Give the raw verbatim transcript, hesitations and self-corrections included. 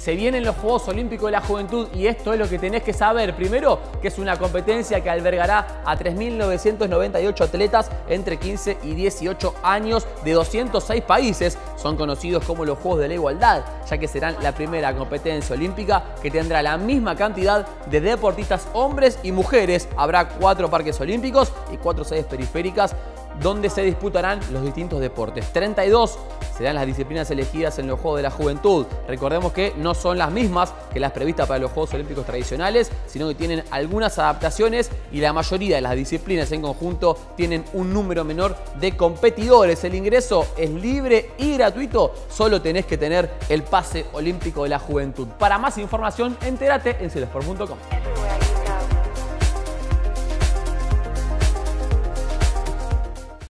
Se vienen los Juegos Olímpicos de la Juventud y esto es lo que tenés que saber. Primero, que es una competencia que albergará a tres mil novecientos noventa y ocho atletas entre quince y dieciocho años de doscientos seis países. Son conocidos como los Juegos de la Igualdad, ya que serán la primera competencia olímpica que tendrá la misma cantidad de deportistas hombres y mujeres. Habrá cuatro parques olímpicos y cuatro sedes periféricas donde se disputarán los distintos deportes. treinta y dos serán las disciplinas elegidas en los Juegos de la Juventud. Recordemos que no son las mismas que las previstas para los Juegos Olímpicos tradicionales, sino que tienen algunas adaptaciones y la mayoría de las disciplinas en conjunto tienen un número menor de competidores. El ingreso es libre y gratuito, solo tenés que tener el pase olímpico de la juventud. Para más información, entérate en celosport punto com.